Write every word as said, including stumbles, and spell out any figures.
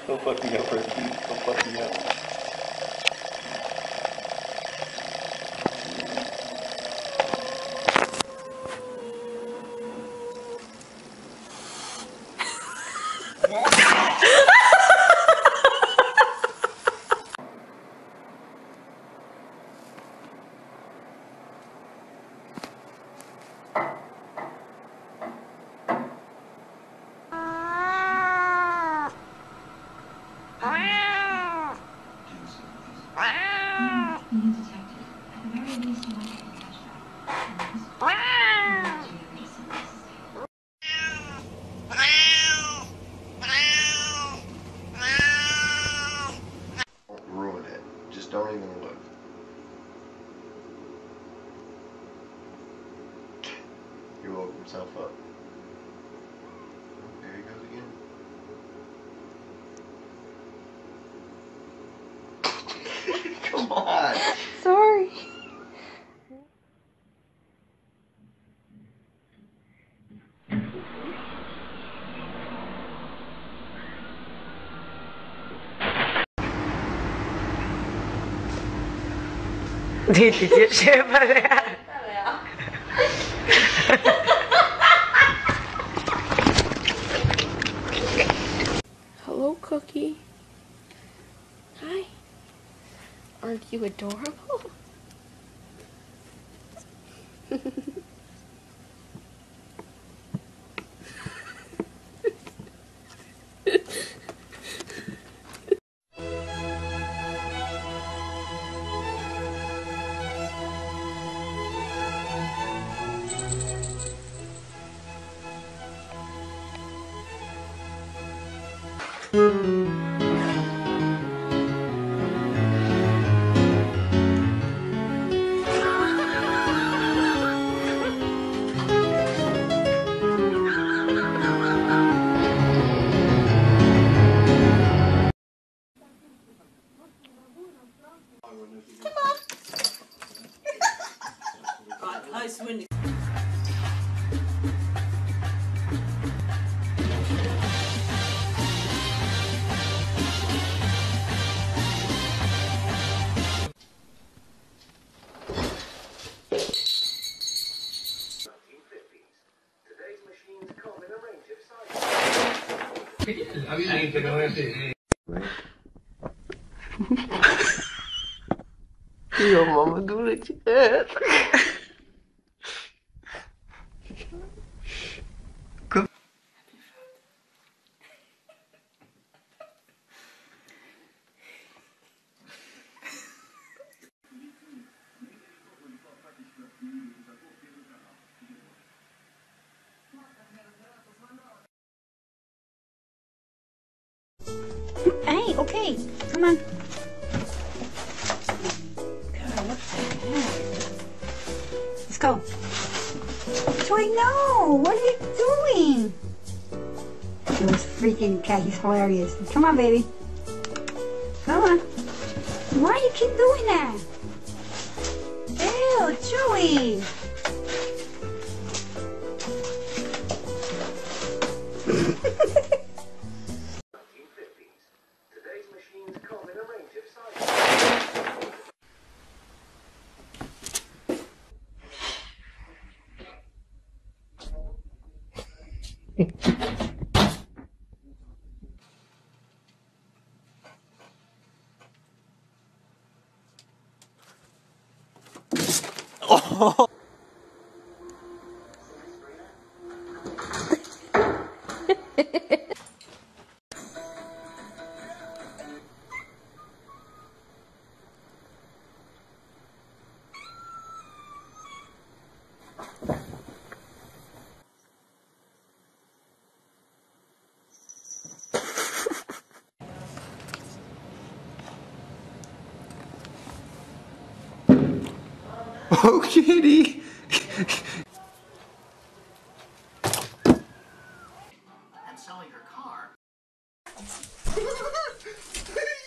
Don't fuck me up, Rusty. Don't fuck me up. Ruin it. Just don't even look. He woke himself up. There he goes again. Come on. Sorry. Di titit siapa ya? Hello, Cookie. Hi. Aren't you adorable? Nice windy. Iya, mama dulu cek. Hey, okay, come on. God, what the heck? Let's go. Joy, no! What are you doing? He was freaking cat. He's hilarious. Come on, baby. Come on. Why do you keep doing that? Ew, Joey! Oh. Oh, kitty! And selling her car.